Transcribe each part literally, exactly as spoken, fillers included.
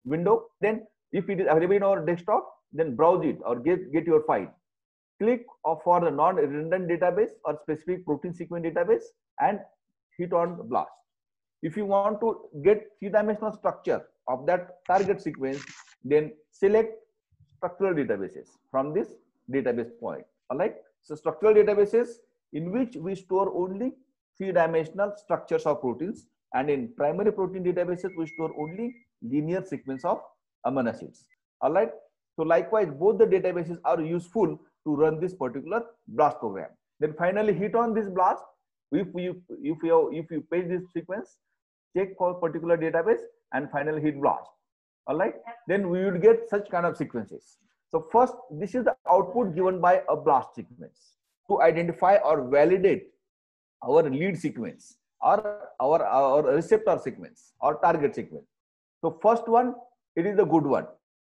window. Then if it is available in our desktop, then browse it or get, get your file. Click for the non-redundant database or specific protein sequence database and hit on BLAST. If you want to get three-dimensional structure of that target sequence, then select structural databases from this database point. All right. So structural databases in which we store only three-dimensional structures of proteins, and in primary protein databases we store only linear sequence of amino acids. All right. So likewise, both the databases are useful to run this particular BLAST program. Then finally hit on this BLAST. If you if you if you paste this sequence, check for particular database and finally hit BLAST. All right. Then we would get such kind of sequences. So first, this is the output given by a BLAST sequence to identify or validate our lead sequence or our, our receptor sequence or target sequence. So first one, it is the good one,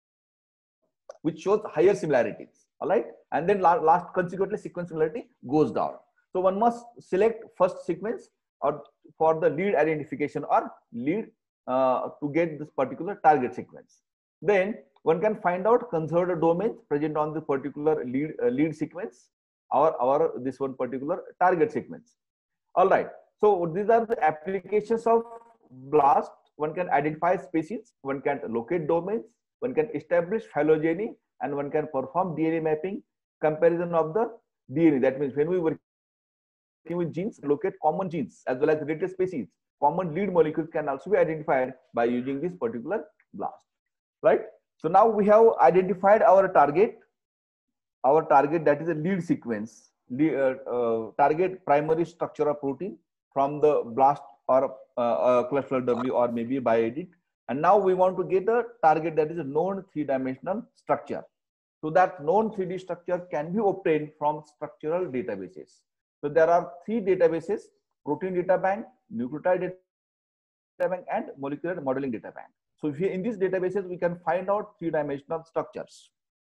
which shows higher similarities. All right. And then last, last consequently sequence similarity goes down. So one must select first sequence or for the lead identification or lead uh, to get this particular target sequence. Then one can find out conserved domains present on the particular lead uh, lead sequence or our this one particular target sequence. All right. So these are the applications of BLAST. One can identify species, one can locate domains, one can establish phylogeny, and one can perform D N A mapping, comparison of the D N A. That means when we work with genes, locate common genes as well as related species. Common lead molecules can also be identified by using this particular BLAST. Right. So now we have identified our target, our target that is a lead sequence, the uh, uh, target primary structure of protein from the BLAST or uh, uh, cholesterol W or maybe BioEdit. And now we want to get a target that is a known three-dimensional structure. So that known three D structure can be obtained from structural databases. So there are three databases: protein data bank, nucleotide data bank, and molecular modeling data bank. So if we, in these databases, we can find out three-dimensional structures.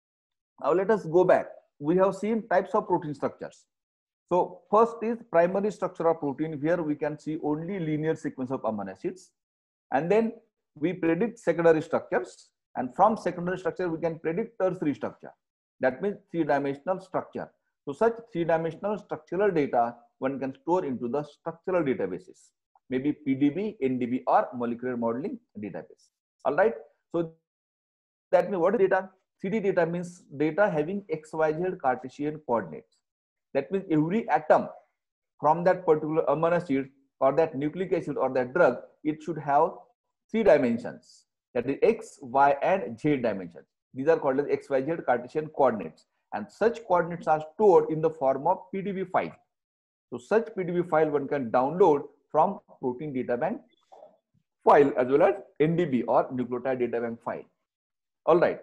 Now let us go back. We have seen types of protein structures. So first is primary structure of protein. Here we can see only linear sequence of amino acids. And then we predict secondary structures. And from secondary structure, we can predict tertiary structure. That means three-dimensional structure. So such three-dimensional structural data one can store into the structural databases, maybe P D B, N D B, or molecular modeling database. All right. So that means what is data? three D data means data having X Y Z Cartesian coordinates. That means every atom from that particular amino acid or that nucleic acid or that drug, it should have three dimensions. That is X, Y, and Z dimensions. These are called as X Y Z Cartesian coordinates. And such coordinates are stored in the form of P D B file. So such P D B file one can download from protein data bank file as well as N D B or nucleotide data bank file. All right.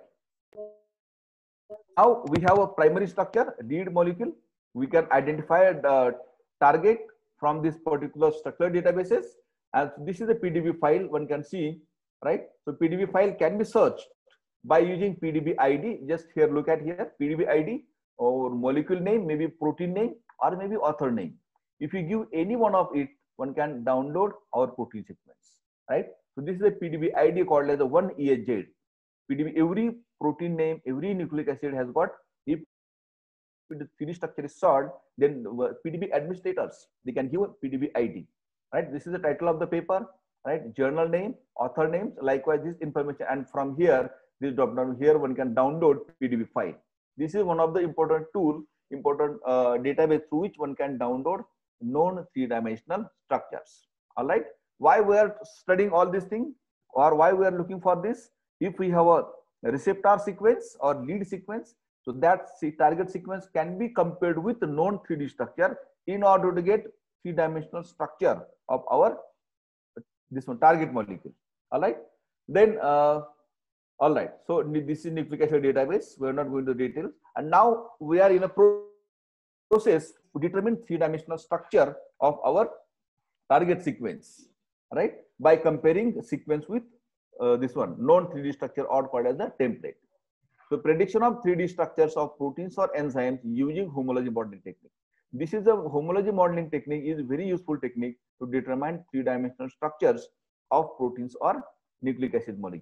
Now we have a primary structure, lead molecule. We can identify the target from this particular structural databases. And this is a P D B file one can see, right? So P D B file can be searched by using P D B I D. Just here, look at here, P D B I D or molecule name, maybe protein name or maybe author name. If you give any one of it, one can download our protein sequence, right? So this is a P D B I D called as a one E H Z. P D B, every protein name, every nucleic acid has got, if the three D structure is solved, then P D B administrators, they can give a P D B I D, right? This is the title of the paper, right? Journal name, author names, likewise this information. And from here, this drop down here, one can download P D B file. This is one of the important tool, important uh, database through which one can download known three-dimensional structures. All right. Why we are studying all these things, or why we are looking for this? If we have a receptor sequence or lead sequence, so that target sequence can be compared with the known three D structure in order to get three-dimensional structure of our this one target molecule. All right. Then, uh, all right. So this is nucleic acid database. We are not going to details. And now we are in a process to determine three-dimensional structure of our target sequence, right? By comparing the sequence with uh, this one known three D structure, or called as the template. So prediction of three D structures of proteins or enzymes using homology modeling technique. This is a homology modeling technique is very useful technique to determine three-dimensional structures of proteins or nucleic acid molecules.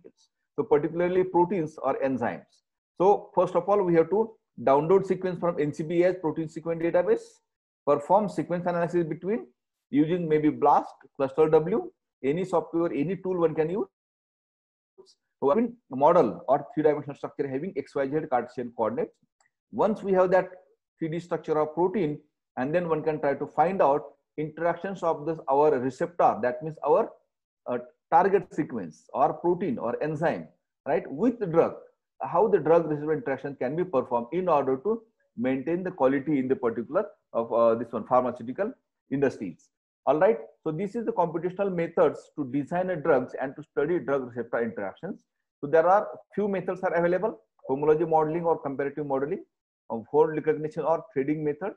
So particularly proteins or enzymes. So first of all, we have to download sequence from N C B S protein sequence database, perform sequence analysis between using maybe BLAST, ClustalW, any software, any tool one can use. So I mean, model or three-dimensional structure having X Y Z Cartesian coordinates. Once we have that three D structure of protein, and then one can try to find out interactions of this our receptor, that means our uh, target sequence or protein or enzyme, right, with the drug, how the drug receptor interaction can be performed in order to maintain the quality in the particular of uh, this one pharmaceutical industries. All right, so this is the computational methods to design a drugs and to study drug receptor interactions. So there are few methods are available: homology modeling or comparative modeling, of fold recognition or threading method,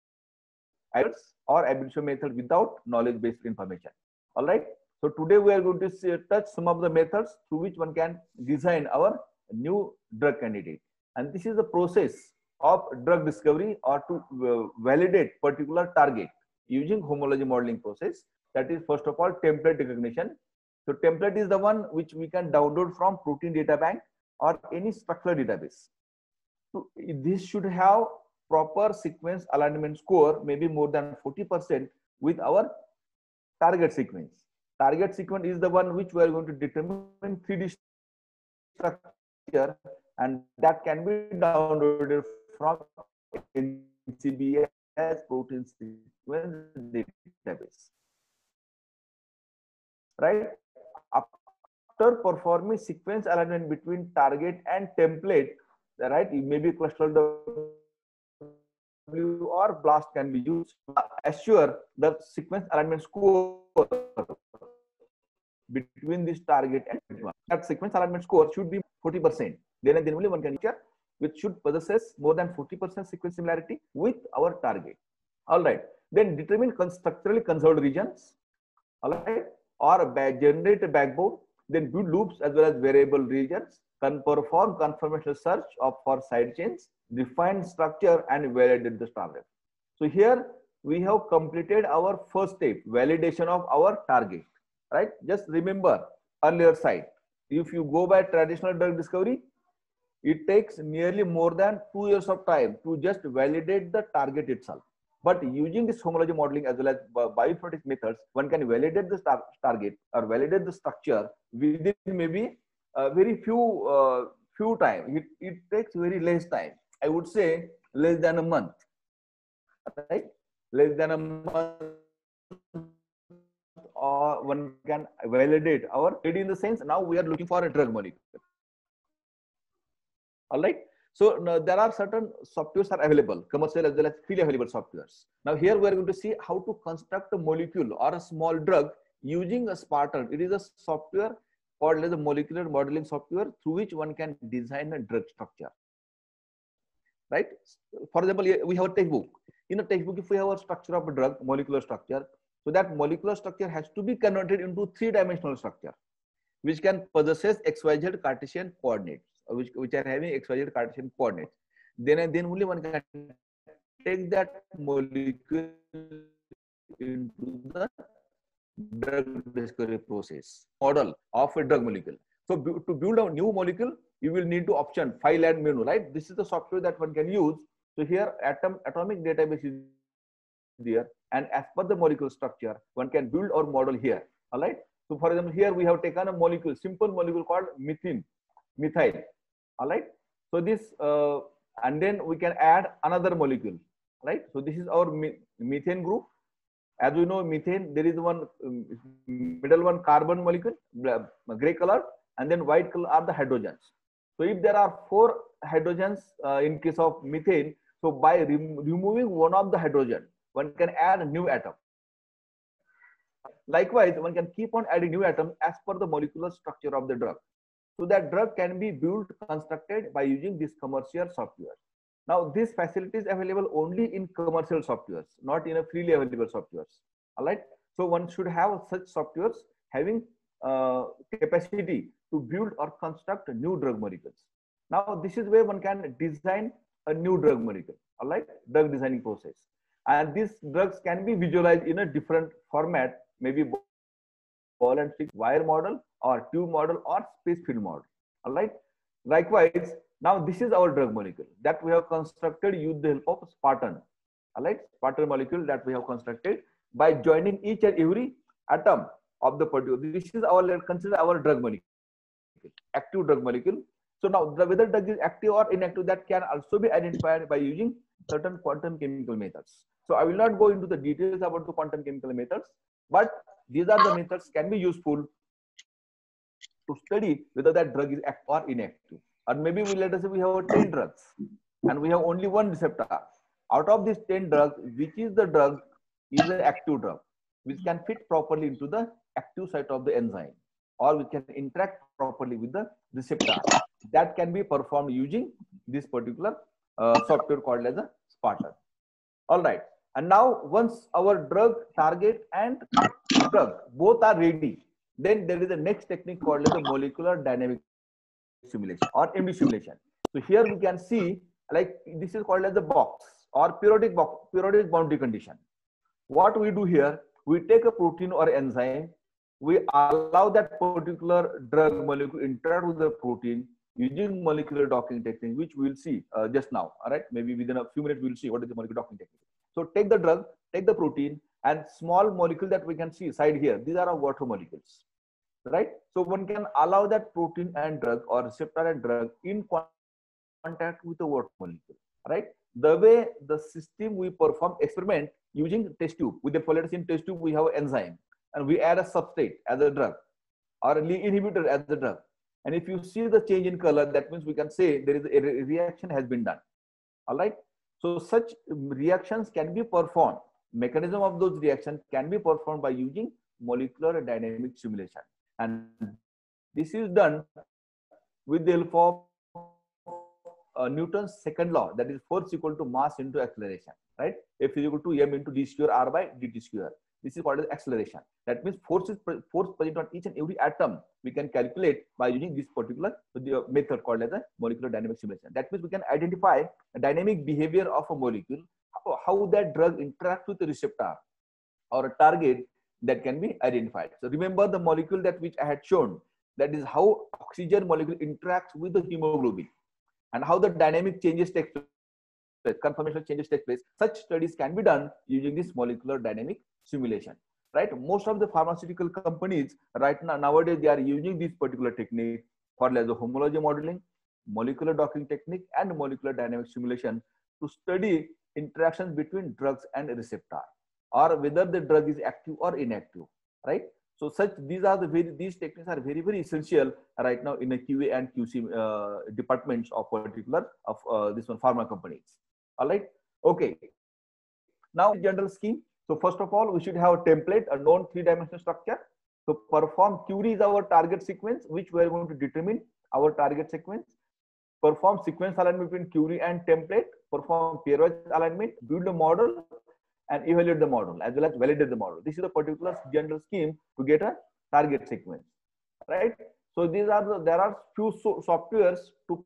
or ab initio method without knowledge based information. All right, so today we are going to see, touch some of the methods through which one can design our new drug candidate. And this is the process of drug discovery or to uh, validate particular target using homology modeling process. That is, first of all, template recognition. So template is the one which we can download from protein data bank or any structural database. So this should have proper sequence alignment score, maybe more than forty percent with our target sequence. Target sequence is the one which we are going to determine three D structure, and that can be downloaded from N C B S protein sequence database. Right? After performing sequence alignment between target and template, right, maybe ClustalW or BLAST can be used to assure the sequence alignment score between this target and that sequence alignment score should be forty percent. Then and then only one can check which should possess more than forty percent sequence similarity with our target. All right. Then determine structurally conserved regions. All right. Or generate a backbone. Then build loops as well as variable regions. Can perform conformational search of for side chains, define structure, and validate the target. So here we have completed our first step, validation of our target. Right? Just remember earlier side. If you go by traditional drug discovery, it takes nearly more than two years of time to just validate the target itself. But using this homology modeling as well as bioinformatics methods, one can validate the tar target or validate the structure within maybe a very few uh, few time. It, it takes very less time. I would say less than a month. Right? Less than a month. Or one can validate our ready in the sense now we are looking for a drug molecule. All right. So now, there are certain softwares are available, commercial as well as freely available softwares. Now here we are going to see how to construct a molecule or a small drug using a Spartan. It is a software called as a molecular modeling software through which one can design a drug structure. Right. For example, we have a textbook. In a textbook, if we have a structure of a drug, molecular structure, so that molecular structure has to be converted into three-dimensional structure, which can possess X Y Z Cartesian coordinates, which, which are having X Y Z Cartesian coordinates. Then and then only one can take that molecule into the drug discovery process model of a drug molecule. So to build a new molecule, you will need to option file and menu, right? This is the software that one can use. So here atom atomic database is there, and as per the molecule structure, one can build or model here. All right. So for example, here we have taken a molecule, simple molecule called methane, methyl. All right. So this, uh, and then we can add another molecule, right? So this is our methane group. As we know, methane, there is one um, middle one carbon molecule, gray color, and then white color are the hydrogens. So if there are four hydrogens uh, in case of methane, so by rem removing one of the hydrogen, one can add a new atom. Likewise, one can keep on adding new atoms as per the molecular structure of the drug. So that drug can be built, constructed by using this commercial software. Now, this facility is available only in commercial softwares, not in a freely available softwares. All right. So one should have such softwares having uh, capacity to build or construct new drug molecules. Now, this is where one can design a new drug molecule. All right, drug designing process. And these drugs can be visualized in a different format, maybe ball and stick wire model or tube model or space field model. All right. Likewise, now this is our drug molecule that we have constructed with the help of Spartan. All right, Spartan molecule that we have constructed by joining each and every atom of the particle. This is our, let's consider our drug molecule, active drug molecule. So now whether drug is active or inactive, that can also be identified by using certain quantum chemical methods. So I will not go into the details about the quantum chemical methods, but these are the methods can be useful to study whether that drug is active or inactive. Or maybe we let us say we have ten drugs and we have only one receptor. Out of these ten drugs, which is the drug is an active drug, which can fit properly into the active site of the enzyme, or we can interact properly with the receptor. That can be performed using this particular uh, software called as a Spartan. All right. And now once our drug target and drug both are ready, then there is a next technique called as the molecular dynamic simulation or M D simulation. So here we can see, like, this is called as the box or periodic box, periodic boundary condition. What we do here, we take a protein or enzyme, we allow that particular drug molecule interact with the protein using molecular docking technique, which we will see uh, just now. All right, maybe within a few minutes we will see what is the molecular docking technique. So take the drug, take the protein, and small molecule that we can see side here, these are our water molecules, right? So one can allow that protein and drug or receptor and drug in contact with the water molecule, right? The way the system we perform experiment using test tube, with the polyethylene test tube we have an enzyme and we add a substrate as a drug or an inhibitor as a drug. And if you see the change in color, that means we can say there is a reaction has been done. All right. So such reactions can be performed. Mechanism of those reactions can be performed by using molecular dynamic simulation. And this is done with the help of uh, Newton's second law, that is force equal to mass into acceleration, right? F is equal to m into d square r by dt square. This is called as acceleration. That means force is force present on each and every atom we can calculate by using this particular method called as a molecular dynamic simulation. That means we can identify a dynamic behavior of a molecule, how, how that drug interacts with the receptor or a target that can be identified. So remember the molecule that which I had shown, that is how oxygen molecule interacts with the hemoglobin and how the dynamic changes take place, conformational changes take place. Such studies can be done using this molecular dynamic simulation, right? Most of the pharmaceutical companies right now nowadays they are using this particular technique called as a homology modeling, molecular docking technique, and molecular dynamic simulation to study interactions between drugs and receptor, or whether the drug is active or inactive, right? So such these are the very these techniques are very very essential right now in the Q A and Q C uh, departments of particular of uh, this one pharma companies. All right. Okay. Now general scheme. So first of all, we should have a template, a known three-dimensional structure. So perform query is our target sequence, which we are going to determine our target sequence. Perform sequence alignment between query and template. Perform pairwise alignment. Build a model and evaluate the model as well as validate the model. This is a particular general scheme to get a target sequence, right? So these are the, there are few so softwares to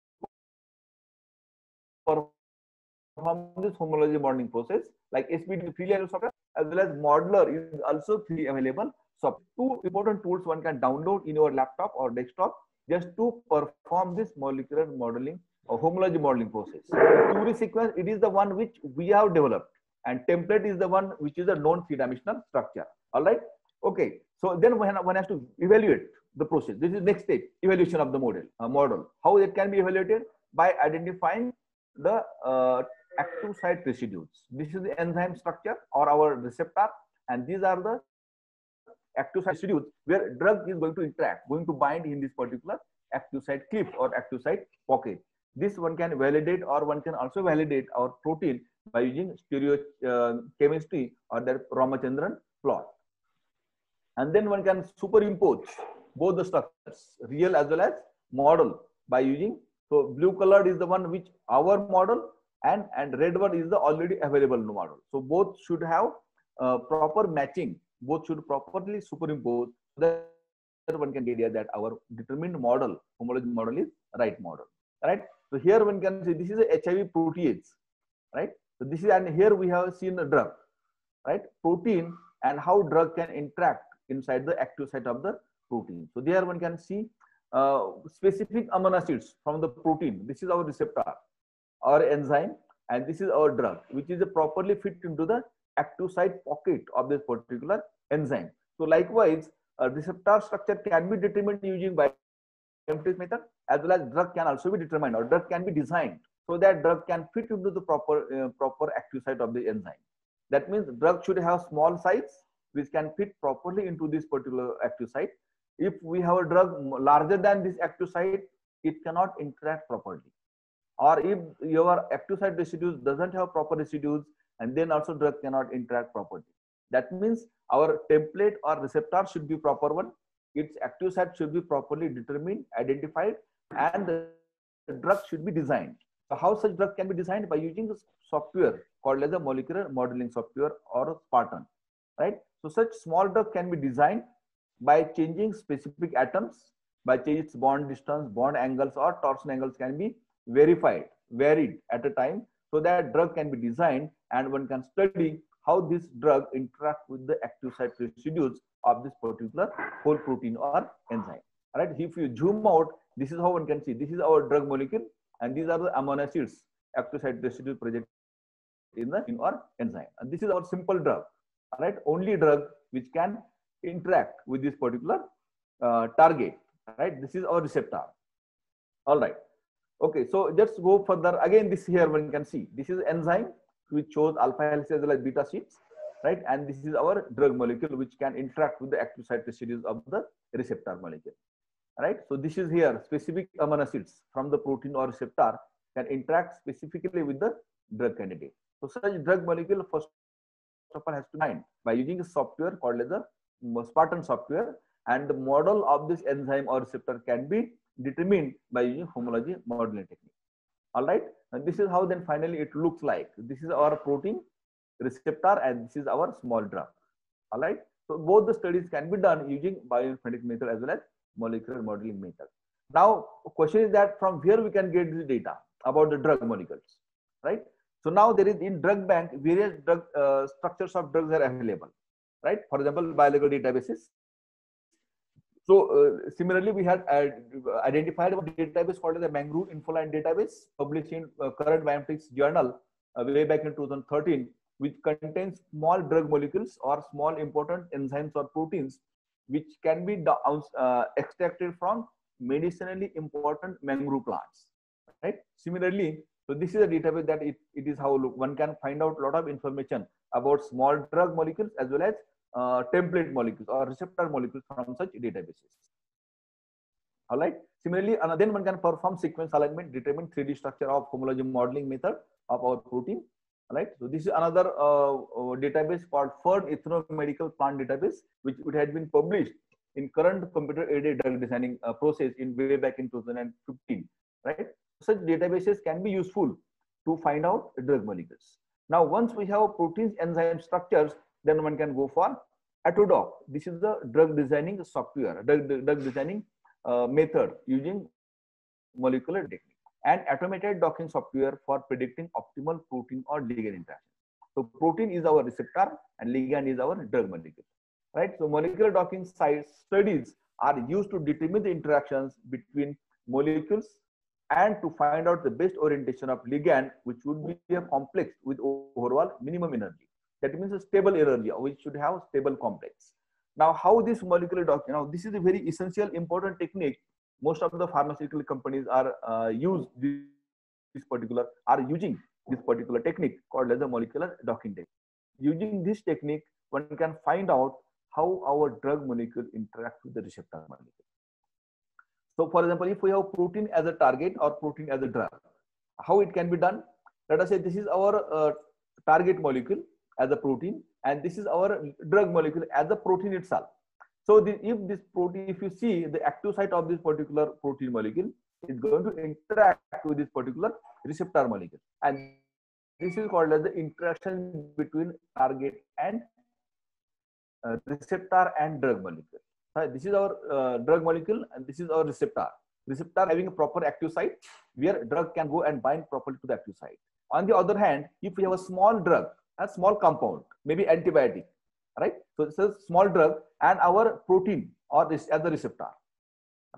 perform this homology modeling process, like S P D freely available software as well as Modeler is also freely available. So two important tools one can download in your laptop or desktop just to perform this molecular modeling or homology modeling process. Query sequence, it is the one which we have developed, and template is the one which is a known three-dimensional structure. All right. Okay. So then one, one has to evaluate the process. This is next stage, evaluation of the model. Uh, model. How it can be evaluated? By identifying the uh, active site residues. This is the enzyme structure or our receptor, and these are the active site residues where drug is going to interact, going to bind in this particular active site cliff or active site pocket. This one can validate, or one can also validate our protein by using stereo uh, chemistry or that Ramachandran plot. And then one can superimpose both the structures, real as well as model, by using, so blue colored is the one which our model, and, and red one is the already available model. So both should have uh, proper matching, both should properly superimpose, so that one can get idea that our determined model, homology model is right model, right? So here one can see this is a H I V protease, right? So this is, and here we have seen the drug, right? Protein and how drug can interact inside the active site of the protein. So there one can see uh, specific amino acids from the protein. This is our receptor or enzyme, and this is our drug, which is properly fit into the active site pocket of this particular enzyme. So likewise, a receptor structure can be determined using bioinformatics method, as well as drug can also be determined, or drug can be designed so that drug can fit into the proper uh, proper active site of the enzyme. That means drug should have small size which can fit properly into this particular active site. If we have a drug larger than this active site, it cannot interact properly. Or if your active site residues doesn't have proper residues, and then also drug cannot interact properly. That means our template or receptor should be proper one. Its active site should be properly determined, identified, and the drug should be designed. So how such drug can be designed? By using the software called as a molecular modeling software or Spartan, right? So such small drug can be designed by changing specific atoms, by changing its bond distance, bond angles, or torsion angles can be verified, varied at a time, so that drug can be designed and one can study how this drug interact with the active site residues of this particular whole protein or enzyme. All right. If you zoom out, this is how one can see. This is our drug molecule, and these are the amino acids, active site residues present in the in our enzyme. And this is our simple drug. All right. Only drug which can interact with this particular uh, target. Right. This is our receptor. All right. Okay, so let's go further. Again, this here one can see. This is enzyme which shows alpha helices as well as beta sheets, right? And this is our drug molecule which can interact with the active site residues of the receptor molecule, right? So this is here specific amino acids from the protein or receptor can interact specifically with the drug candidate. So such drug molecule first of all has to bind by using a software called as a Spartan software, and the model of this enzyme or receptor can be determined by using homology modeling technique. All right, and this is how then finally it looks like. This is our protein receptor, and this is our small drug. All right, so both the studies can be done using bioinformatics method as well as molecular modeling method. Now, question is that from where we can get this data about the drug molecules, right? So now there is in drug bank various drug uh, structures of drugs are available, right? For example, biological databases. So uh, similarly, we had uh, identified a database called as the Mangrove Infoline database, published in uh, Current Bioinformatics Journal uh, way back in two thousand thirteen, which contains small drug molecules or small important enzymes or proteins, which can be uh, extracted from medicinally important mangrove plants. Right. Similarly, so this is a database that it, it is how look, one can find out a lot of information about small drug molecules as well as Uh, template molecules or receptor molecules from such databases. All right. Similarly, and then one can perform sequence alignment, determine three D structure of homology modeling method of our protein. All right. So this is another uh, uh, database called Ferd Ethnomedical Plant Database, which it had been published in current computer-aided drug designing uh, process in way back in two thousand fifteen. Right. Such databases can be useful to find out drug molecules. Now, once we have proteins, enzyme structures, then one can go for AutoDock. This is the drug designing software, drug, drug designing uh, method using molecular technique, and automated docking software for predicting optimal protein or ligand interaction. So protein is our receptor and ligand is our drug molecule, right? So molecular docking studies are used to determine the interactions between molecules and to find out the best orientation of ligand, which would be a complex with overall minimum energy. That means a stable energy, which should have stable complex. Now, how this molecular docking? Now, this is a very essential, important technique. Most of the pharmaceutical companies are uh, use this, this particular are using this particular technique called as a molecular docking technique. Using this technique, one can find out how our drug molecule interacts with the receptor molecule. So, for example, if we have protein as a target or protein as a drug, how it can be done? Let us say this is our uh, target molecule as a protein, and this is our drug molecule as a protein itself. So the, if this protein, if you see the active site of this particular protein molecule is going to interact with this particular receptor molecule, and this is called as the interaction between target and uh, receptor and drug molecule. Right? This is our uh, drug molecule, and this is our receptor. Receptor having a proper active site where drug can go and bind properly to the active site. On the other hand, if we have a small drug, a small compound, maybe antibiotic, right? So this is a small drug and our protein or this as the receptor, right?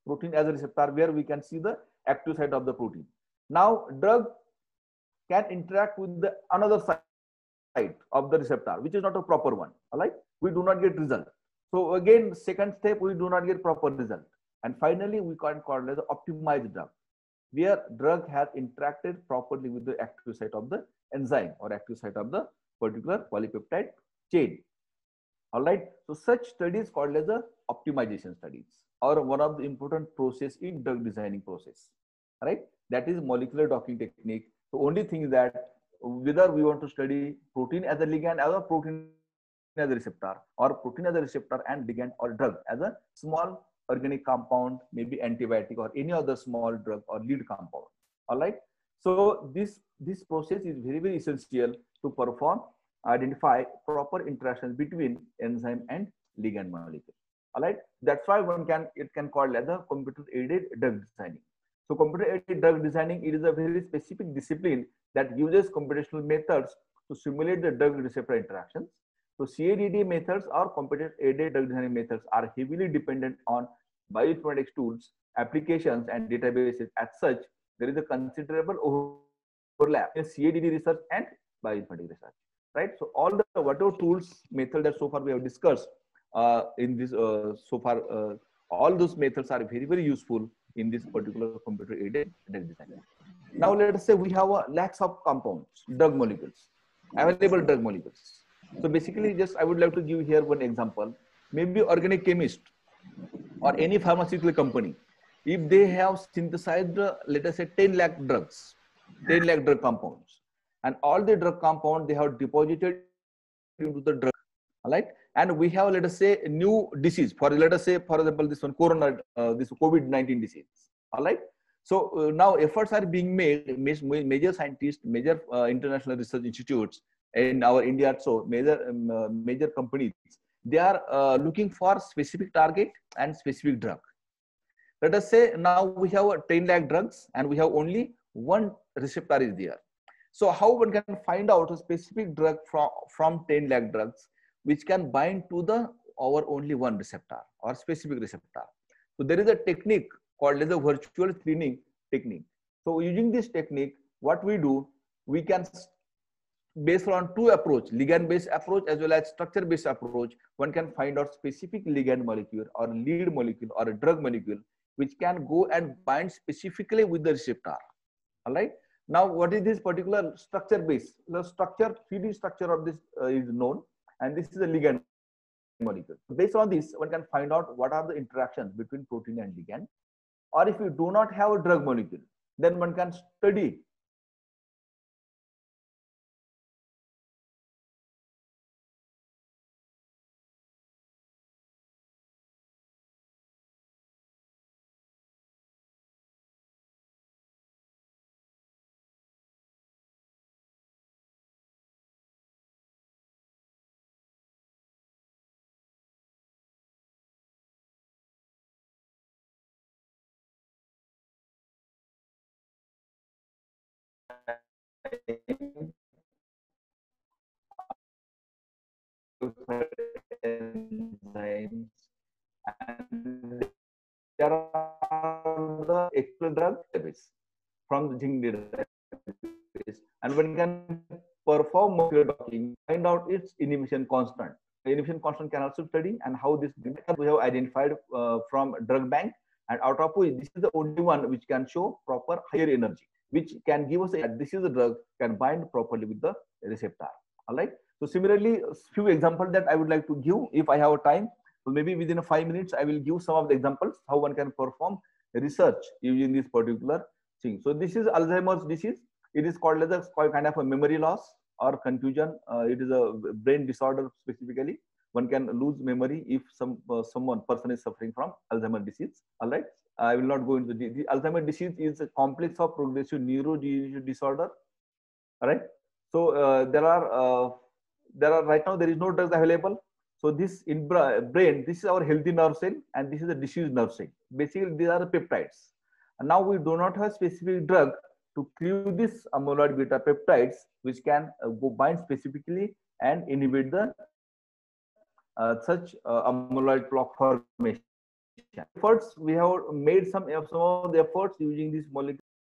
protein as a receptor, where we can see the active site of the protein. Now drug can interact with the another site of the receptor, which is not a proper one. All right, we do not get result. So again, second step, we do not get proper result. And finally, we can call it as optimized drug, where drug has interacted properly with the active site of the enzyme or active site of the particular polypeptide chain. All right. So such studies called as the optimization studies, or one of the important process in drug designing process. All right. That is molecular docking technique. The only thing is that whether we want to study protein as a ligand or protein as a receptor, or protein as a receptor and ligand, or drug as a small organic compound, maybe antibiotic or any other small drug or lead compound. All right. So this this process is very very essential to perform identify proper interactions between enzyme and ligand molecule. All right. That's why one can it can call as a computer aided drug designing. So computer aided drug designing, it is a very specific discipline that uses computational methods to simulate the drug receptor interactions. So C A D D methods or computer aided drug designing methods are heavily dependent on bioinformatics tools, applications, and databases. As such, there is a considerable overlap in C A D D research and bioinformatics research. Right. So all the whatever tools, method that so far we have discussed uh, in this uh, so far, uh, all those methods are very very useful in this particular computer aided drug design. Now let us say we have a lakhs of compounds, drug molecules, available drug molecules. So basically, just I would like to give here one example. Maybe organic chemist or any pharmaceutical company, if they have synthesized, uh, let us say ten lakh drugs, ten lakh drug compounds, and all the drug compound they have deposited into the drug, right? And we have, let us say, a new disease, for let us say, for example, this one corona, uh, this COVID nineteen disease, all right? So uh, now efforts are being made, major scientists, major uh, international research institutes in our India, so major um, uh, major companies, they are uh, looking for specific target and specific drug. Let us say now we have ten lakh drugs and we have only one receptor is there. So how one can find out a specific drug from, from ten lakh drugs which can bind to the our only one receptor or specific receptor. So there is a technique called as a virtual screening technique. So using this technique, what we do, we can, based on two approach, ligand based approach as well as structure based approach, one can find out specific ligand molecule or lead molecule or a drug molecule which can go and bind specifically with the receptor. All right. Now, what is this particular structure base? The structure, three D structure of this uh, is known, and this is a ligand molecule. Based on this, one can find out what are the interactions between protein and ligand. Or if you do not have a drug molecule, then one can study enzymes, and there are the extra drug database from the zinc database, and one can perform molecular docking, find out its inhibition constant. The inhibition constant can also study, and how this we have identified uh, from drug bank, and out of which this is the only one which can show proper higher energy, which can give us a this is the drug can bind properly with the receptor. All right. So similarly, few examples that I would like to give if I have time. So maybe within five minutes, I will give some of the examples how one can perform research using this particular thing. So this is Alzheimer's disease. It is called as a kind of a memory loss or confusion. Uh, it is a brain disorder specifically. One can lose memory if some uh, someone person is suffering from Alzheimer's disease. All right. I will not go into the, the Alzheimer's disease is a complex of progressive neurodegenerative disorder. All right. So uh, there are uh, there are right now there is no drugs available. So this in brain, this is our healthy nerve cell, and this is a diseased nerve cell. Basically, these are the peptides. And now we do not have specific drug to cleave this amyloid beta peptides, which can uh, go bind specifically and inhibit the uh, such uh, amyloid plaque formation. efforts we have made some, some of the efforts using this molecular